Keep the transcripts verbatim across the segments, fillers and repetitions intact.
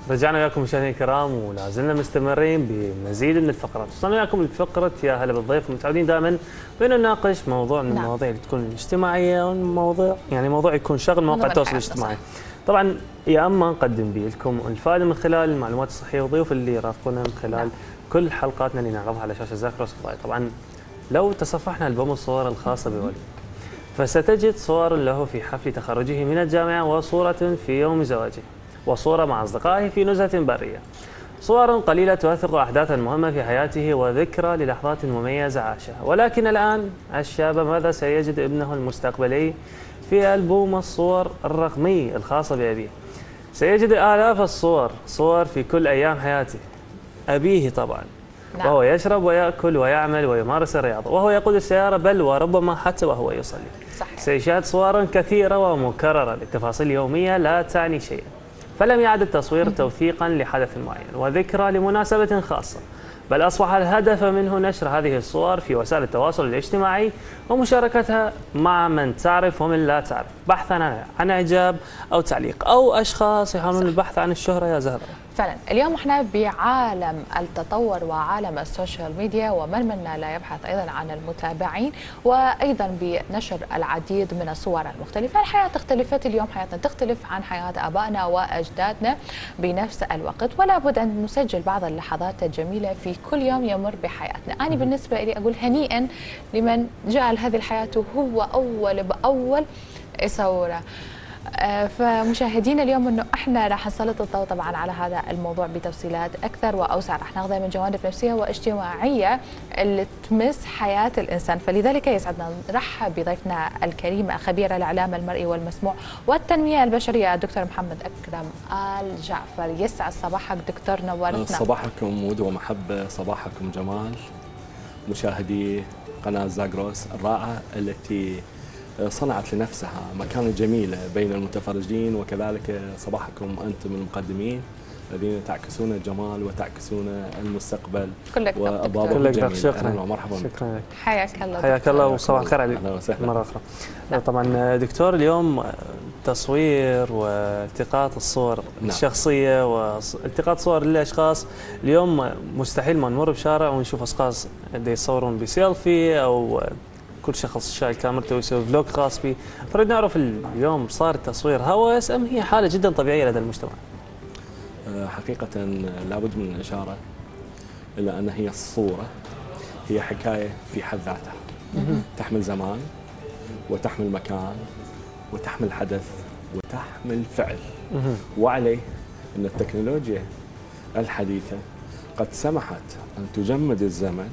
رجعنا وياكم مشاهدينا الكرام ولا زلنا مستمرين بمزيد من الفقرات، وصلنا وياكم لفقره يا هلا بالضيف. متعودين دائما بين نناقش موضوع من المواضيع اللي تكون اجتماعيه، وموضوع يعني موضوع يكون شغل مواقع التواصل الاجتماعي. طبعا يا اما نقدم به لكم الفائده من خلال المعلومات الصحيه والضيوف اللي يرافقونا من خلال نعم. كل حلقاتنا اللي نعرضها على شاشه الذاكره الصوتيه. طبعا لو تصفحنا البوم الصور الخاصه بولي فستجد صور له في حفل تخرجه من الجامعه، وصوره في يوم زواجه، وصورة مع أصدقائه في نزهة برية. صور قليلة توثق أحداثا مهمة في حياته وذكرى للحظات مميزة عاشها. ولكن الآن الشاب ماذا سيجد ابنه المستقبلي في ألبوم الصور الرقمي الخاص بأبيه؟ سيجد آلاف الصور، صور في كل أيام حياته. أبيه طبعا، نعم. وهو يشرب ويأكل ويعمل ويمارس الرياضة، وهو يقود السيارة، بل وربما حتى وهو يصلي. صحيح. سيشاهد صورا كثيرة ومكررة لتفاصيل يومية لا تعني شيئا، فلم يعد التصوير توثيقا لحدث معين وذكرى لمناسبة خاصة، بل أصبح الهدف منه نشر هذه الصور في وسائل التواصل الاجتماعي ومشاركتها مع من تعرف ومن لا تعرف، بحثا عن إعجاب أو تعليق، أو أشخاص يحاولون البحث عن الشهرة. يا زهرة، فعلا اليوم احنا بعالم التطور وعالم السوشيال ميديا، ومن منا لا يبحث ايضا عن المتابعين، وايضا بنشر العديد من الصور المختلفه. الحياه اختلفت، اليوم حياتنا تختلف عن حياه ابائنا واجدادنا بنفس الوقت، ولا بد ان نسجل بعض اللحظات الجميله في كل يوم يمر بحياتنا. انا بالنسبه لي اقول هنيئا لمن جعل هذه الحياه هو اول باول يصوره. فمشاهدينا اليوم انه احنا راح نسلط الضوء طبعا على هذا الموضوع بتفصيلات اكثر واوسع، راح ناخذها من جوانب نفسيه واجتماعيه اللي تمس حياه الانسان. فلذلك يسعدنا نرحب بضيفنا الكريم خبير الاعلام المرئي والمسموع والتنميه البشريه الدكتور محمد اكرم آل جعفر. يسعد صباحك دكتور، نورتنا. صباحكم ود ومحبه، صباحكم جمال مشاهدي قناه زاغروس الرائعه التي صنعت لنفسها مكانة جميلة بين المتفرجين، وكذلك صباحكم أنتم المقدمين الذين تعكسون الجمال وتعكسون المستقبل وأبواب الجميل. شكرا ومرحبا. شكرا، حياك الله. حياك الله وصباح الخير عليك مرة أخرى. نعم. طبعا دكتور، اليوم تصوير والتقاط الصور نعم. الشخصية والتقاط صور للأشخاص. اليوم مستحيل ما نمر بشارع ونشوف أشخاص يصورون بسيلفي، أو كل شخص شايل كاميرته ويسوي فلوج خاص به. نريد نعرف اليوم صار التصوير هوس أم هي حالة جدا طبيعية لدى المجتمع؟ حقيقة لابد من الإشارة إلى أن هي الصورة هي حكاية في حد ذاتها، تحمل زمان وتحمل مكان وتحمل حدث وتحمل فعل. وعليه أن التكنولوجيا الحديثة قد سمحت أن تجمد الزمن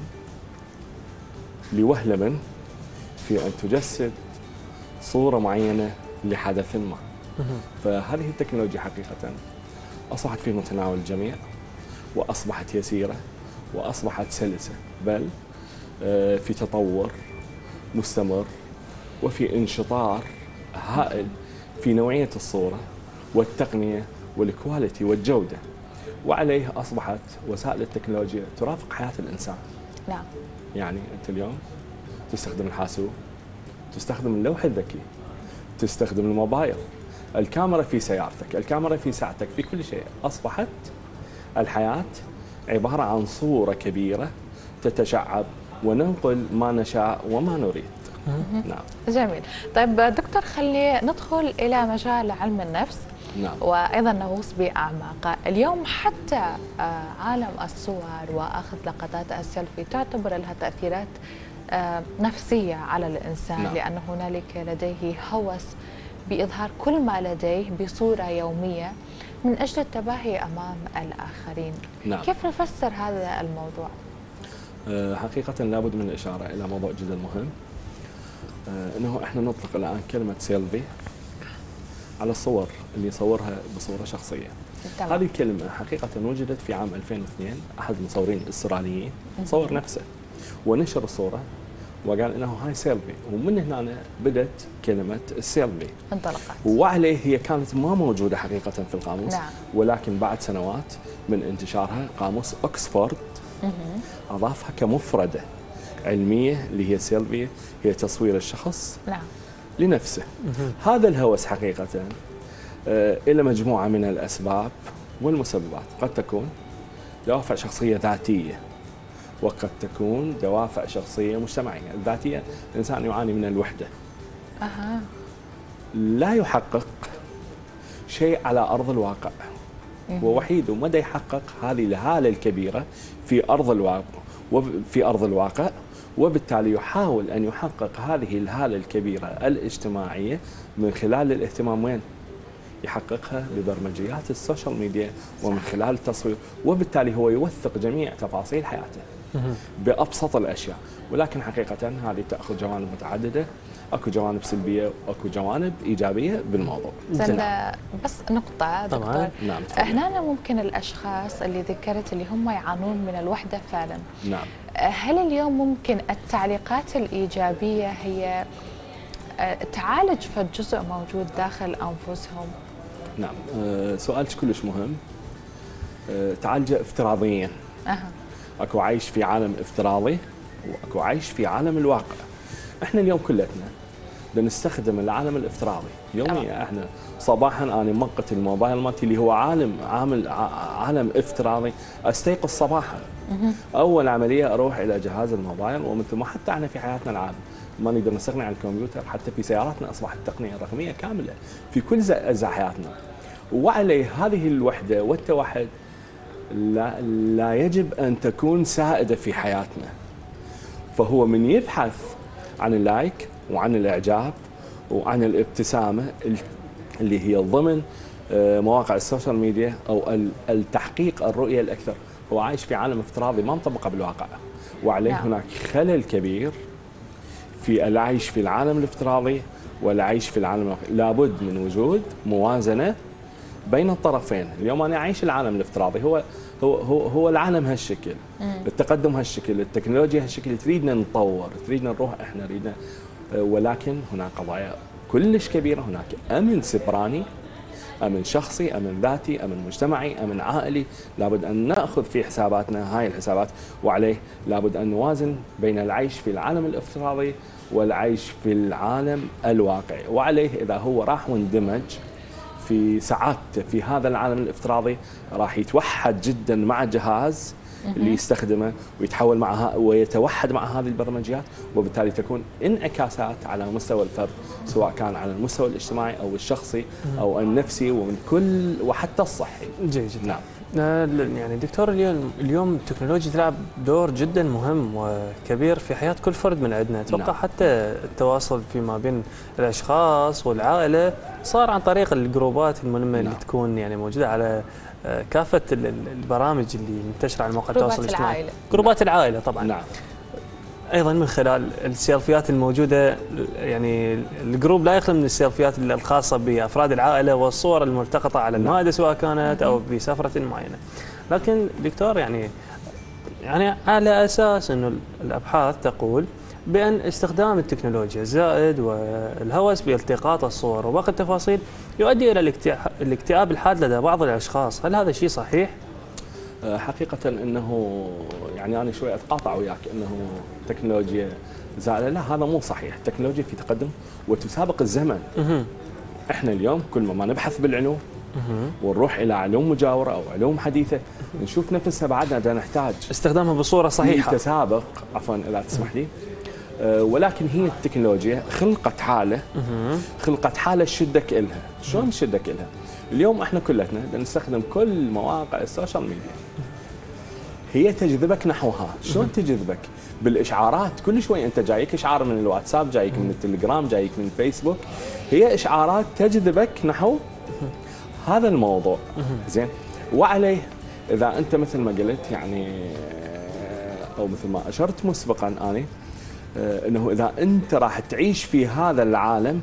لوهلة في أن تجسد صورة معينة لحدث ما. فهذه التكنولوجيا حقيقة أصبحت في متناول الجميع، وأصبحت يسيرة، وأصبحت سلسة، بل في تطور مستمر وفي انشطار هائل في نوعية الصورة والتقنية والكواليتي والجودة. وعليه أصبحت وسائل التكنولوجيا ترافق حياة الإنسان. نعم. يعني أنت اليوم تستخدم الحاسوب، تستخدم اللوح الذكي، تستخدم الموبايل، الكاميرا في سيارتك، الكاميرا في ساعتك، في كل شيء. أصبحت الحياة عبارة عن صورة كبيرة تتشعب وننقل ما نشاء وما نريد. نعم. جميل. طيب دكتور، خلي ندخل إلى مجال علم النفس. نعم. وأيضا نغوص بأعماقه. اليوم حتى عالم الصور وأخذ لقطات السيلفي تعتبر لها تأثيرات نفسية على الإنسان. نعم. لأن هنالك لديه هوس بإظهار كل ما لديه بصورة يومية من أجل التباهي أمام الآخرين. نعم. كيف نفسر هذا الموضوع؟ حقيقة لابد من الإشارة إلى موضوع جدا مهم، أنه إحنا نطلق الآن كلمة سيلفي على الصور اللي يصورها بصورة شخصية. طبعا. هذه الكلمة حقيقة وجدت في عام ألفين واثنين، أحد المصورين الأستراليين صور نفسه ونشر الصورة وقال إنه هاي سيلفي، ومن هنا بدأت كلمة السيلفي انطلقت. وعليه هي كانت ما موجودة حقيقة في القاموس. نعم. ولكن بعد سنوات من انتشارها قاموس أكسفورد أضافها كمفردة علمية اللي هي سيلفي، هي تصوير الشخص. نعم. لنفسه. هذا الهوس حقيقة إلى مجموعة من الأسباب والمسببات قد تكون دوافع شخصية ذاتية، وقد تكون دوافع شخصية مجتمعية. الذاتية، الإنسان يعاني من الوحدة، أها. لا يحقق شيء على أرض الواقع، ووحيد ومدى يحقق هذه الهالة الكبيرة في أرض الواقع وفي أرض الواقع وبالتالي يحاول أن يحقق هذه الهالة الكبيرة الاجتماعية من خلال الاهتمام. وين يحققها؟ ببرمجيات السوشيال ميديا ومن خلال التصوير، وبالتالي هو يوثق جميع تفاصيل حياته بأبسط الأشياء. ولكن حقيقة هذه تأخذ جوانب متعددة، اكو جوانب سلبيه واكو جوانب ايجابيه بالموضوع. زين، بس نقطه دكتور. نعم. هنا ممكن الاشخاص اللي ذكرت اللي هم يعانون من الوحده فعلا. نعم. هل اليوم ممكن التعليقات الايجابيه هي تعالج فجزء موجود داخل انفسهم؟ نعم. أه سؤالك كلش مهم. أه تعالجه افتراضيا. أه. اكو عايش في عالم افتراضي واكو عايش في عالم الواقع. احنا اليوم كلتنا بنستخدم العالم الافتراضي يوميا. أه. احنا صباحا انا منقط الموبايل مالتي اللي هو عالم عامل عالم افتراضي. استيقظ صباحا، مه. اول عمليه اروح الى جهاز الموبايل، ومن ثم حتى احنا في حياتنا العامه ما نقدر نستغني عن الكمبيوتر، حتى في سياراتنا اصبحت التقنيه الرقميه كامله في كل اجزاء حياتنا. وعليه هذه الوحده والتوحد لا, لا يجب ان تكون سائده في حياتنا. فهو من يبحث عن اللايك وعن الاعجاب وعن الابتسامه اللي هي ضمن مواقع السوشيال ميديا او التحقيق الرؤيه الاكثر، هو عايش في عالم افتراضي ما مطبقه بالواقع، وعليه نعم. هناك خلل كبير في العيش في العالم الافتراضي والعيش في العالم الواقعي. لابد من وجود موازنه بين الطرفين. اليوم انا اعيش العالم الافتراضي، هو هو هو, هو العالم هالشكل، مم. التقدم هالشكل، التكنولوجيا هالشكل، تريدنا نطور، تريدنا نروح احنا نريدنا، ولكن هناك قضايا كلش كبيره. هناك امن سبراني، امن شخصي، امن ذاتي، امن مجتمعي، امن عائلي، لابد ان ناخذ في حساباتنا هاي الحسابات. وعليه لابد ان نوازن بين العيش في العالم الافتراضي والعيش في العالم الواقعي. وعليه اذا هو راح واندمج في سعادته في هذا العالم الافتراضي راح يتوحد جدا مع جهاز اللي يستخدمه ويتحول معها ويتوحد مع هذه البرمجيات، وبالتالي تكون انعكاسات على مستوى الفرد سواء كان على المستوى الاجتماعي او الشخصي او النفسي ومن كل وحتى الصحي. جيد جدا. نعم. يعني دكتور، اليوم اليوم التكنولوجيا تلعب دور جدا مهم وكبير في حياه كل فرد من عندنا. اتوقع نعم. حتى التواصل فيما بين الاشخاص والعائله صار عن طريق الجروبات الملمه نعم. اللي تكون يعني موجوده على كافه البرامج اللي منتشره على مواقع التواصل الاجتماعي. جروبات نعم. العائله طبعا. نعم. ايضا من خلال السيلفيات الموجوده، يعني الجروب لا يخلو من السيلفيات الخاصه بافراد العائله والصور الملتقطه على المائده سواء كانت او بسفره معينه. لكن دكتور، يعني يعني على اساس انه الابحاث تقول بان استخدام التكنولوجيا زائد والهوس بالتقاط الصور وباقي التفاصيل يؤدي الى الاكتئاب الحاد لدى بعض الاشخاص، هل هذا شيء صحيح؟ حقيقة انه يعني انا شوي اتقاطع وياك انه التكنولوجيا زائله، لا هذا مو صحيح. التكنولوجيا في تقدم وتسابق الزمن. احنا اليوم كل ما نبحث بالعلوم ونروح الى علوم مجاوره او علوم حديثه نشوف نفسنا بعدنا نحتاج استخدامها بصوره صحيحه. تسابق عفوا اذا تسمح لي. أه ولكن هي التكنولوجيا خلقت حاله خلقت حاله تشدك الها. شلون تشدك الها؟ اليوم احنا كلتنا نستخدم كل مواقع السوشيال ميديا، هي تجذبك نحوها. شلون تجذبك؟ بالاشعارات. كل شوي انت جايك اشعار من الواتساب، جايك من التليجرام، جايك من الفيسبوك، هي اشعارات تجذبك نحو هذا الموضوع. زين. وعليه اذا انت مثل ما قلت يعني او مثل ما اشرت مسبقا اني انه اذا انت راح تعيش في هذا العالم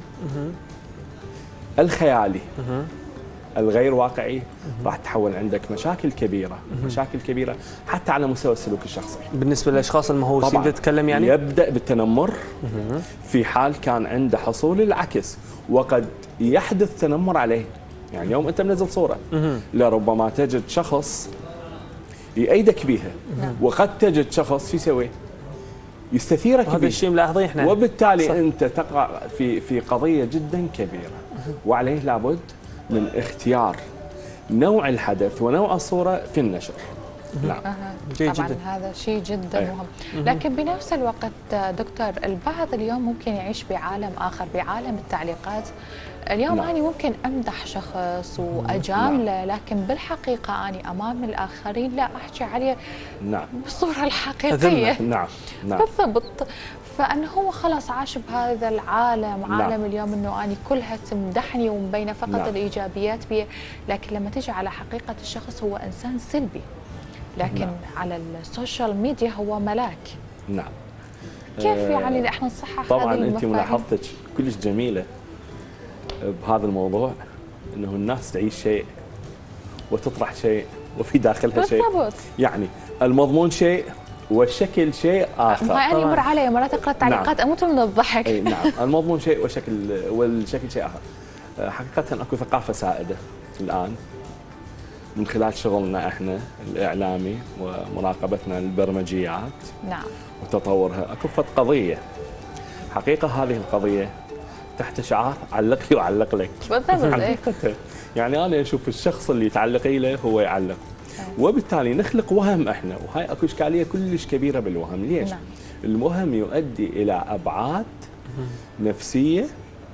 الخيالي الغير واقعي راح تحول عندك مشاكل كبيره، مشاكل كبيره حتى على مستوى السلوك الشخصي. بالنسبه للاشخاص المهووسين تتكلم يعني يبدا بالتنمر في حال كان عنده حصول العكس، وقد يحدث تنمر عليه. يعني اليوم انت منزل صوره لربما تجد شخص يأيدك بها، وقد تجد شخص شو يسوي؟ يستثيرك هذا الشيء ملاحظين احنا، وبالتالي صح. انت تقع في في قضيه جدا كبيره. وعليه لابد من اختيار نوع الحدث ونوع الصورة في النشر. نعم. طبعا جدا. هذا شيء جدا أيه. مهم. لكن بنفس الوقت دكتور، البعض اليوم ممكن يعيش بعالم آخر، بعالم التعليقات. اليوم نعم. أنا ممكن أمدح شخص وأجامله، نعم. لكن بالحقيقة أنا أمام الآخرين لا أحكي عليه نعم. بالصورة الحقيقية. نعم نعم بالضبط. فأنه هو خلاص عاش بهذا العالم، نعم. عالم اليوم أنه أنا كلها تمدحني ومبينة فقط نعم. الإيجابيات بي، لكن لما تجي على حقيقة الشخص هو إنسان سلبي، لكن نعم. على السوشيال ميديا هو ملاك. نعم. كيف يعني احنا نصحح طبعا هذه انت ملاحظتك كلش جميله بهذا الموضوع، انه الناس تعيش شيء وتطرح شيء وفي داخلها شيء. بالضبط. يعني المضمون شيء والشكل شيء اخر. ما يعني يمر علي مرات اقرا التعليقات نعم. اموت من الضحك. اي نعم. المضمون شيء والشكل والشكل شيء اخر. حقيقه اكو ثقافه سائده الان من خلال شغلنا احنا الاعلامي ومراقبتنا للبرمجيات نعم وتطورها. اكو فد قضيه حقيقه، هذه القضيه تحت شعار علق لي وعلق لك. بالضبط. يعني انا اشوف الشخص اللي تعلقي له هو يعلق، وبالتالي نخلق وهم احنا، وهاي اكو اشكاليه كلش كبيره بالوهم. ليش؟ نعم. الوهم يؤدي الى ابعاد نفسيه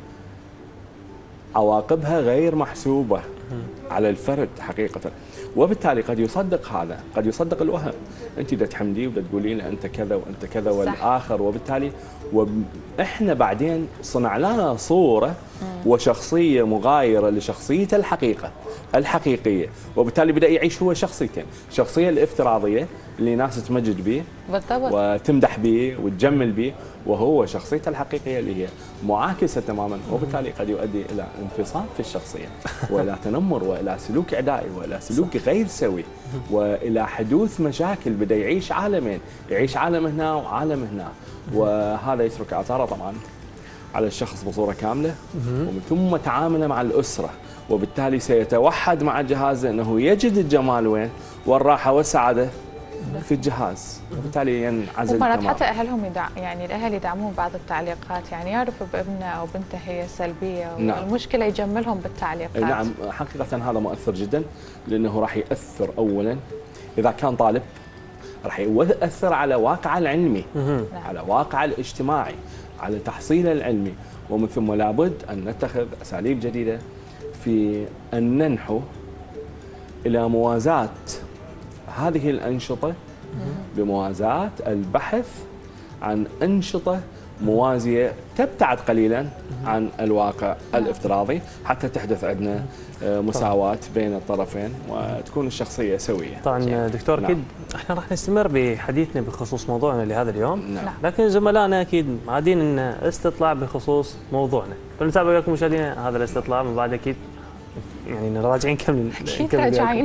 عواقبها غير محسوبه على الفرد حقيقه، وبالتالي قد يصدق هذا، قد يصدق الوهم. انت بدك تحمديه وبدك تقولي له انت كذا وانت كذا والاخر، وبالتالي واحنا بعدين صنع لنا صوره وشخصيه مغايره لشخصيته الحقيقه الحقيقيه، وبالتالي بدا يعيش هو شخصيتين، الشخصيه الافتراضيه اللي ناس تمجد به بالضبط وتمدح به وتجمل به، وهو شخصيته الحقيقيه اللي هي معاكسه تماما، وبالتالي قد يؤدي الى انفصام في الشخصيه والى تنمر والى سلوك اعدائي والى سلوك غير سوي والى حدوث مشاكل. بدا يعيش عالمين، يعيش عالم هنا وعالم هنا، وهذا يترك اثاره طبعا على الشخص بصوره كامله، ومن ثم تعامله مع الاسره، وبالتالي سيتوحد مع جهازه انه يجد الجمال وين؟ والراحه والسعاده في الجهاز، وبالتالي ينعزل تماما. ومرات حتى اهلهم يدع... يعني الاهل يدعمون بعض التعليقات، يعني يعرفوا بابنه او بنته هي سلبيه، نعم. والمشكله يجملهم بالتعليقات. نعم حقيقه هذا مؤثر جدا، لانه راح ياثر اولا اذا كان طالب، راح يؤثر على واقعه العلمي، نعم. على واقعه الاجتماعي، على تحصيله العلمي، ومن ثم لابد ان نتخذ اساليب جديده في ان ننحو الى موازاه هذه الأنشطة بموازاة البحث عن أنشطة موازية تبتعد قليلا عن الواقع الافتراضي، حتى تحدث عندنا مساواة بين الطرفين وتكون الشخصية سوية. طبعا دكتور نعم. أكيد احنا راح نستمر بحديثنا بخصوص موضوعنا لهذا اليوم، نعم. لكن زملائنا أكيد عادين أن استطلاع بخصوص موضوعنا، فنتابع وياكم مشاهدينا هذا الاستطلاع، من بعد أكيد يعني راجعين كم أكيد راجعين.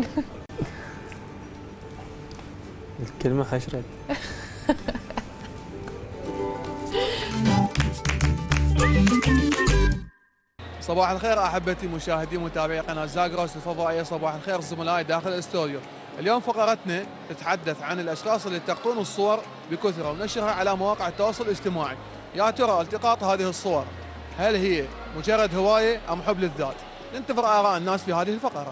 الكلمة حشرت. صباح الخير احبتي مشاهدي متابعي قناه زاغروس الفضائيه، صباح الخير زملائي داخل الاستوديو. اليوم فقرتنا تتحدث عن الاشخاص اللي يلتقطون الصور بكثره ونشرها على مواقع التواصل الاجتماعي. يا ترى التقاط هذه الصور هل هي مجرد هوايه ام حب للذات؟ ننتظر اراء الناس في هذه الفقرات.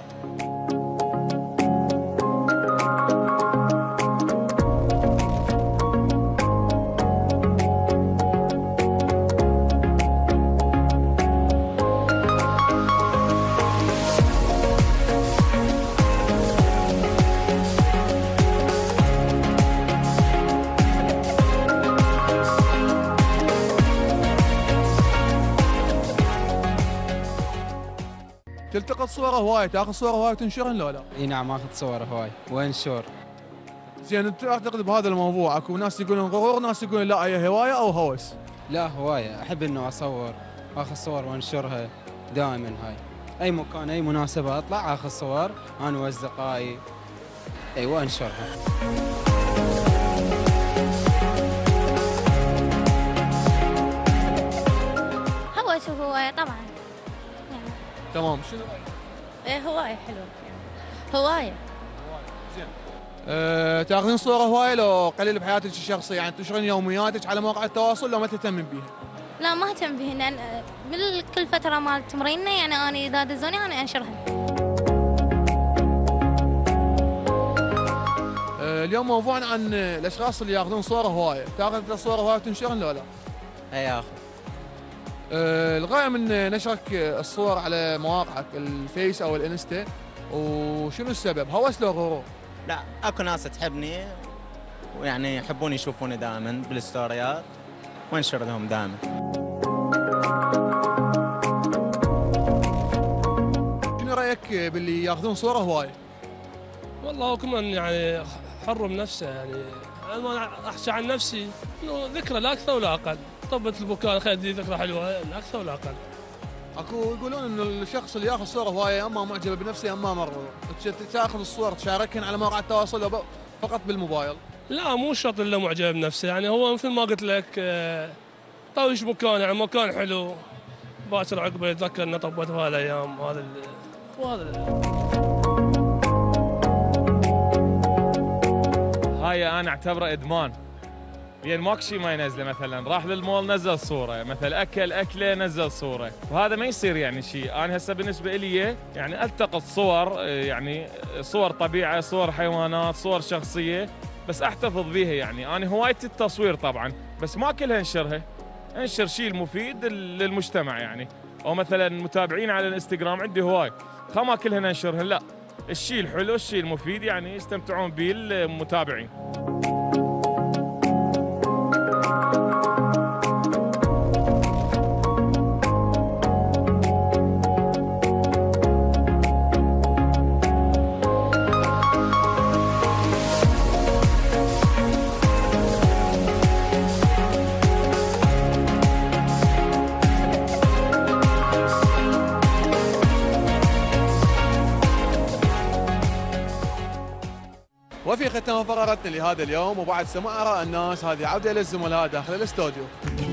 تلتقط صور هوايه، تاخذ صور هوايه وتنشرهن لو لا؟ اي نعم اخذ صور هوايه وانشر. زين انت اعتقد بهذا الموضوع اكو ناس يقولون غرور، ناس يقولون لا هي هوايه او هوس؟ لا هوايه، احب انه اصور، اخذ صور وانشرها دائما. هاي اي مكان اي مناسبه اطلع اخذ صور انا واصدقائي اي وانشرها. هوس وهوايه طبعا. تمام. شنو ايه هوايه حلوه هوايه. زين أه تاخذين صور هوايه لو قليل بحياتك الشخصيه، يعني تنشرين يومياتك على مواقع التواصل لو ما تهتمين بيها؟ لا ما اهتم بهن، لان كل فتره مال تمريننا يعني انا اذا دزوني انا انشرها. آه، اليوم موضوعنا عن الاشخاص اللي ياخذون صور هوايه، تاخذ الصور هوايه وتنشرهم ولا لا؟ اي اخذ. آه، الغايه من نشرك الصور على مواقعك الفيس او الانستا، وشنو السبب؟ هوس لو غرور؟ لا، اكو ناس تحبني ويعني يحبون يشوفوني دائما بالستوريات وانشر لهم دائما. شنو رايك باللي ياخذون صوره هوايه؟ والله هو كمان يعني حر بنفسه، يعني انا احكي عن نفسي انه ذكرى لا اكثر ولا اقل، طبت البكاء خير دي ذكرى حلوه لا اكثر ولا اقل. اكو يقولون انه الشخص اللي ياخذ صوره هوايه اما معجب بنفسه اما مغرور، تاخذ الصور تشاركهن على مواقع التواصل فقط بالموبايل؟ لا مو شرط الا معجب بنفسه، يعني هو مثل ما قلت لك طوش مكان، يعني مكان حلو باكر عقبه يتذكر انه طبت بهالايام هذا وهذا. هاي انا اعتبره ادمان، يعني ماكو شيء ما ينزله، مثلا راح للمول نزل صوره، مثلا اكل اكله نزل صوره، وهذا ما يصير يعني شيء. انا هسه بالنسبه لي يعني التقط صور، يعني صور طبيعه، صور حيوانات، صور شخصيه، بس احتفظ بيها. يعني انا هوايتي التصوير طبعا، بس ما كلها انشرها، انشر شيء المفيد للمجتمع يعني. او مثلا متابعين على الانستغرام عندي هواي، ما كلها انشرها، لا، الشيء الحلو الشيء المفيد يعني يستمتعون به المتابعين. وفي ختام فقرتنا لهذا اليوم وبعد سماع آراء الناس، هذه عودة للزملاء داخل الاستوديو.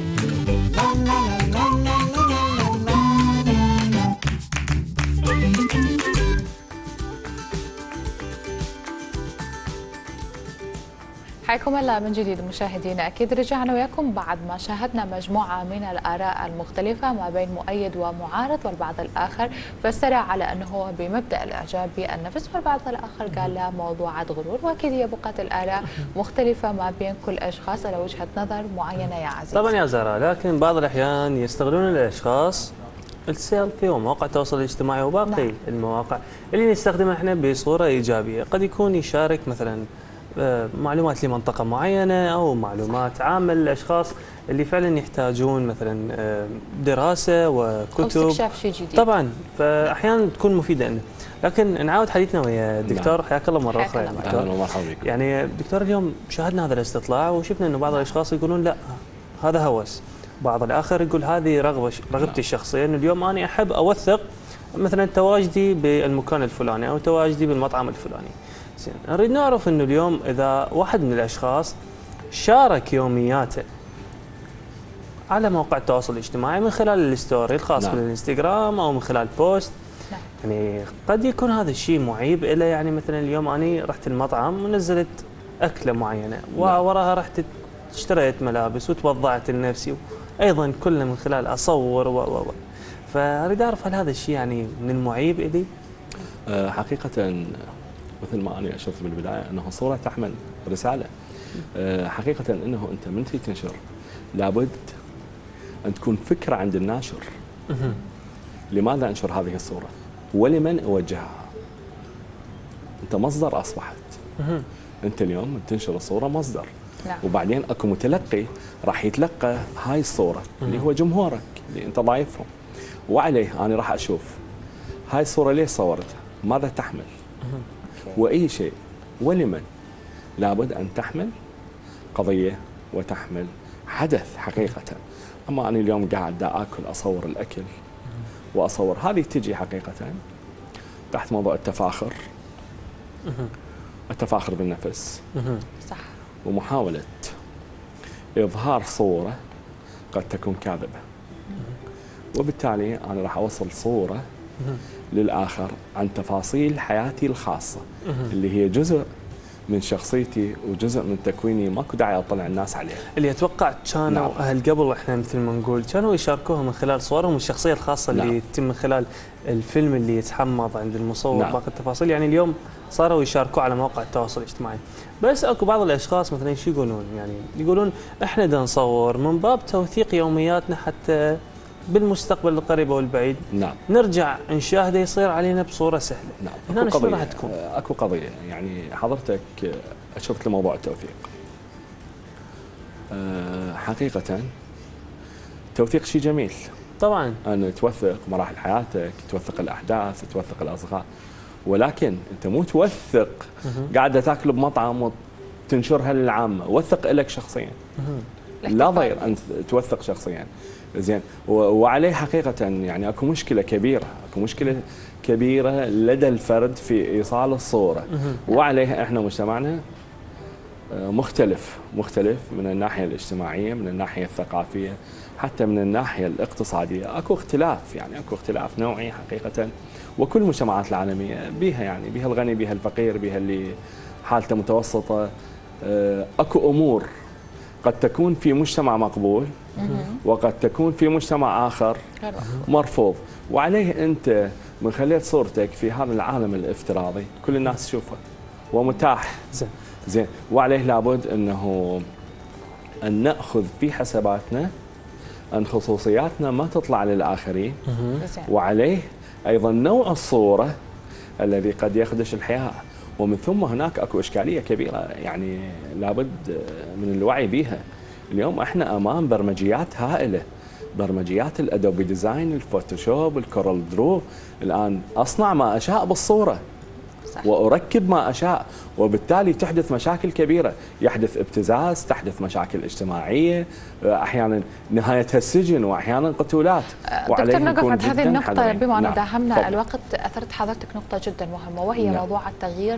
حياكم الله من جديد مشاهدينا. أكيد رجعنا وياكم بعد ما شاهدنا مجموعة من الآراء المختلفة ما بين مؤيد ومعارض، والبعض الآخر فسر على أنه بمبدأ الإعجاب بالنفس، والبعض الآخر قال لا موضوعات غرور. وأكيد هي بقت الآراء مختلفة ما بين كل أشخاص على وجهة نظر معينة يا عزيز. طبعا يا زهراء، لكن بعض الأحيان يستغلون الأشخاص السيلفي ومواقع التواصل الاجتماعي وباقي نعم. المواقع اللي نستخدمها احنا بصورة إيجابية. قد يكون يشارك مثلا معلومات لمنطقة معينة أو معلومات صح. عامة للأشخاص اللي فعلا يحتاجون مثلا دراسة وكتب أو استكشاف شيء جديد. طبعا فأحيانا تكون مفيدة لنا. لكن نعاود حديثنا ويا الدكتور نعم. حياك الله مرة أخرى يا دكتور. يعني دكتور اليوم شاهدنا هذا الاستطلاع وشفنا أنه بعض الأشخاص يقولون لا هذا هوس، بعض الآخر يقول هذه رغبة رغبتي الشخصية، أنه اليوم أنا أحب أوثق مثلا تواجدي بالمكان الفلاني أو تواجدي بالمطعم الفلاني. نريد نعرف انه اليوم اذا واحد من الاشخاص شارك يومياته على مواقع التواصل الاجتماعي من خلال الستوري الخاص نعم. بالانستغرام او من خلال بوست نعم. يعني قد يكون هذا الشيء معيب له. يعني مثلا اليوم انا رحت المطعم ونزلت اكله معينه ووراها رحت اشتريت ملابس وتوضعت لنفسي، ايضا كله من خلال اصور و و فاريد اعرف هل هذا الشيء يعني من المعيب الي؟ أه حقيقه مثل ما أنا أشرت بالبداية أنه الصورة تحمل رسالة. أه حقيقة أنه أنت من تريد تنشر لابد أن تكون فكرة عند الناشر. لماذا أنشر هذه الصورة؟ ولمن أوجهها؟ أنت مصدر أصبحت. أنت اليوم تنشر الصورة مصدر. وبعدين أكو متلقي راح يتلقى هاي الصورة اللي هو جمهورك اللي أنت ضايفهم، وعليه أنا راح أشوف هاي الصورة ليش صورتها؟ ماذا تحمل؟ وأي شيء ولمن. لابد أن تحمل قضية وتحمل حدث حقيقة. أما أنا اليوم قاعد دا أكل أصور الأكل وأصور، هذه تجي حقيقة تحت موضوع التفاخر، التفاخر بالنفس صح، ومحاولة إظهار صورة قد تكون كاذبة، وبالتالي أنا راح أوصل صورة للآخر عن تفاصيل حياتي الخاصة اللي هي جزء من شخصيتي وجزء من تكويني ماكو داعي اطلع الناس عليه. اللي اتوقع كانوا نعم. اهل قبل احنا مثل ما نقول كانوا يشاركوها من خلال صورهم الشخصيه الخاصه نعم. اللي يتم من خلال الفيلم اللي يتحمض عند المصور نعم. باقي التفاصيل. يعني اليوم صاروا يشاركوا على مواقع التواصل الاجتماعي. بس اكو بعض الاشخاص مثلا شو يقولون؟ يعني يقولون احنا دا نصور من باب توثيق يومياتنا حتى بالمستقبل القريب والبعيد نعم نرجع نشاهده يصير علينا بصوره سهله. نعم. هنا شو قضية. راح تكون؟ اكو قضيه يعني حضرتك اشرت لموضوع التوثيق. أه حقيقه التوثيق شيء جميل طبعا، ان توثق مراحل حياتك، توثق الاحداث، توثق الاصدقاء، ولكن انت مو توثق قاعده تاكل بمطعم وتنشرها للعامه، وثق لك شخصيا. لا ضير ان توثق شخصيا. زين، وعليه حقيقه يعني اكو مشكله كبيره، اكو مشكله كبيره لدى الفرد في ايصال الصوره، وعليه احنا مجتمعنا مختلف مختلف من الناحيه الاجتماعيه، من الناحيه الثقافيه، حتى من الناحيه الاقتصاديه، اكو اختلاف يعني اكو اختلاف نوعي حقيقه. وكل المجتمعات العالميه بيها يعني بيها الغني بيها الفقير بيها اللي حالته متوسطه. اكو امور قد تكون في مجتمع مقبول وقد تكون في مجتمع آخر مرفوض، وعليه أنت من خليت صورتك في هذا العالم الافتراضي كل الناس تشوفه ومتاح. زين زين، وعليه لابد أنه أن نأخذ في حساباتنا أن خصوصياتنا ما تطلع للآخرين، وعليه أيضا نوع الصورة الذي قد يخدش الحياة. ومن ثم هناك اكو اشكاليه كبيره يعني لابد من الوعي بها. اليوم احنا امام برمجيات هائله، برمجيات الادوبي ديزاين، الفوتوشوب، الكورل درو. الان اصنع ما اشاء بالصوره صح. واركب ما اشاء، وبالتالي تحدث مشاكل كبيره، يحدث ابتزاز، تحدث مشاكل اجتماعيه، احيانا نهايتها السجن واحيانا قتولات. دكتور نقف عند هذه النقطه بما انه نعم. داهمنا فضل. الوقت. اثرت حضرتك نقطه جدا مهمه وهي نعم. موضوع التغيير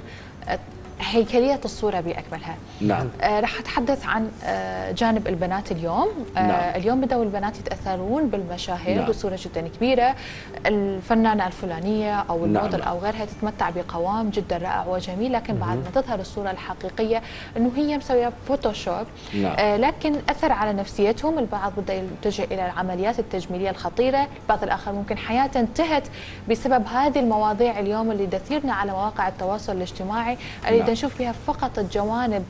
هيكلية الصورة بأكملها. نعم. آه رح أتحدث عن آه جانب البنات اليوم. آه نعم. اليوم بدأوا البنات يتأثرون بالمشاهير نعم. بصورة جدا كبيرة. الفنانة الفلانية أو الموديل نعم. أو غيرها تتمتع بقوام جدا رائع وجميل، لكن بعد ما تظهر الصورة الحقيقية أنه هي مسوية فوتوشوب. نعم. آه لكن أثر على نفسيتهم. البعض بدأ يلتجئ إلى العمليات التجميلية الخطيرة، البعض الآخر ممكن حياته انتهت بسبب هذه المواضيع اليوم اللي تثيرنا على مواقع التواصل الاجتماعي، اللي نعم. نشوف فيها فقط الجوانب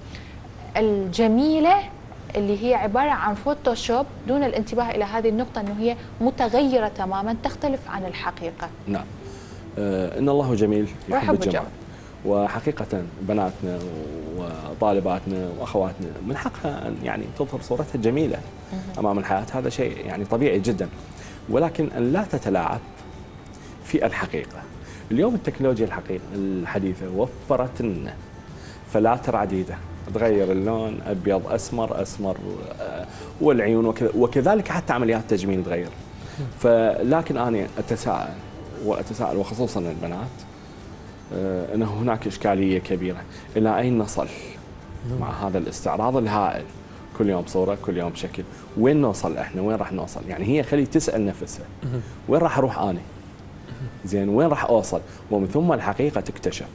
الجميلة اللي هي عبارة عن فوتوشوب دون الانتباه إلى هذه النقطة أنه هي متغيرة تماما تختلف عن الحقيقة. نعم. آه إن الله جميل يحب الجمال، وحقيقة بناتنا وطالباتنا وأخواتنا من حقها أن يعني تظهر صورتها الجميلة أمام الحياة، هذا شيء يعني طبيعي جدا، ولكن أن لا تتلاعب في الحقيقة. اليوم التكنولوجيا الحقيقة الحديثة وفرت لنا فلاتر عديدة تغير اللون، أبيض أسمر أسمر والعيون وكذلك حتى عمليات التجميل تغير. فلكن أنا أتساءل وأتساءل وخصوصا البنات أنه هناك إشكالية كبيرة، إلى أين نصل مع هذا الاستعراض الهائل؟ كل يوم صورة كل يوم شكل، وين نوصل إحنا؟ وين راح نوصل؟ يعني هي خلي تسأل نفسها وين راح أروح أنا؟ زين وين راح أوصل؟ ومن ثم الحقيقة تكتشف.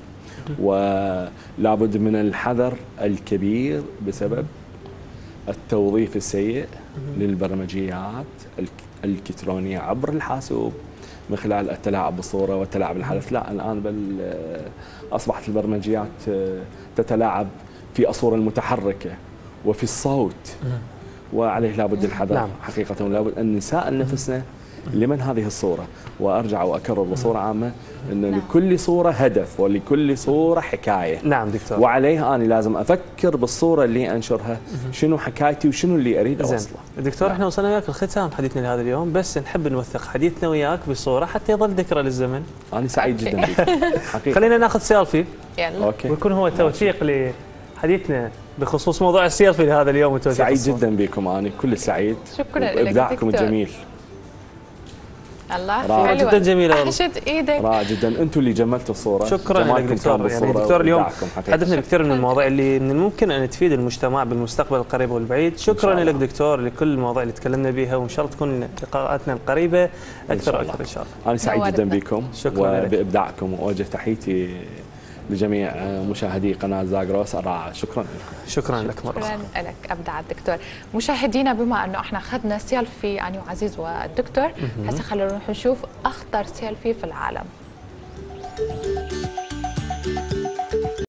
ولابد من الحذر الكبير بسبب التوظيف السيء للبرمجيات الإلكترونية عبر الحاسوب من خلال التلاعب بالصورة والتلاعب بالحدث. لا، الآن بل أصبحت البرمجيات تتلاعب في الصورة المتحركة وفي الصوت، وعليه لابد الحذر. نعم. حقيقة لابد أن نسأل نفسنا لمن هذه الصورة. وأرجع وأكرر بصورة عامة أن نعم. لكل صورة هدف ولكل صورة حكاية. نعم دكتور. وعليه أنا لازم أفكر بالصورة اللي أنشرها شنو حكايتي وشنو اللي أريد أوصله. دكتور، احنا وصلنا وياك الختام حديثنا لهذا اليوم، بس نحب نوثق حديثنا وياك بصورة حتى يظل ذكرى للزمن. أنا سعيد جدا بك حقيقة. خلينا ناخذ سيلفي. يلا. أوكي. ويكون هو توثيق لحديثنا بخصوص موضوع السيلفي لهذا اليوم وتوثيق سعيد الصور. جدا بكم، أنا كل سعيد. شكرا لك. إبداعكم الجميل. الله حلوة جدا جميله. احشد ايدك. رائع جدا، انتم اللي جملتوا الصوره. شكرا لك دكتور. يعني دكتور اليوم حدثنا بكثير من المواضيع اللي من الممكن ان تفيد المجتمع بالمستقبل القريب والبعيد. شكرا لك دكتور لكل المواضيع اللي تكلمنا بها، وان شاء الله تكون لقاءاتنا القريبه اكثر واكثر ان شاء الله. انا سعيد جدا بكم وبابداعكم، واوجه تحيتي لجميع مشاهدي قناه زاغروس الرائعه. شكرا لكم. شكرا لك مرة شكرا لك ابدع الدكتور. مشاهدينا بما انه احنا اخذنا سيلفي انا وعزيز والدكتور، هسه خلينا نروح نشوف اخطر سيلفي في العالم.